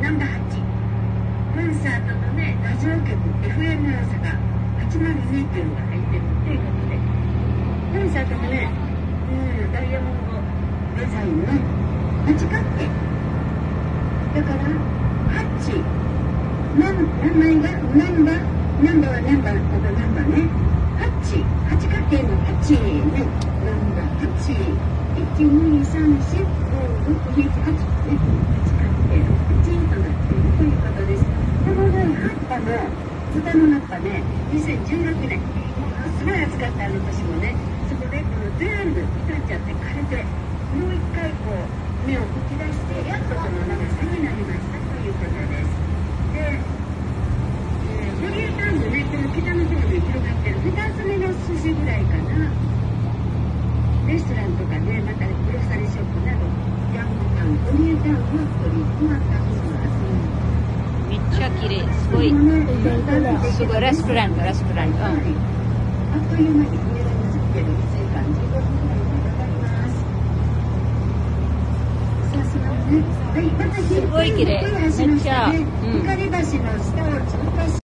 ナンバー8。コンサートのね、ラジオ局 FM 大阪802っていうのが入ってるっていうことで、コンサートもね、ダイヤモンドデザインの8角形だから、8名前がナンバーね、8角形の8ね、ナンバー8、1、2、3、4、5、6、7、8ね、8角形の8となっているということです。このね、葉っぱもツタの葉っぱね、2016年すごい暑かった年もね、そこでこの全部傷んじゃって枯れて、もう一回こう芽を吹き出してやっとこの長さになりましたということです。で、ボリュータンドね、この北の方に広がってる2つ目の筋ぐらいかな。レストランとかね、またグロッサリーショップなどヤングタウン、ボリュータウンの取り組まったそうです。 めっちゃ綺麗、すごい、すごい、レストラント。 あっという間に上がりますけど、1時間15分ぐらいでかかります。さすがね。はい、またすごい綺麗、めっちゃ、 光橋の下を通過し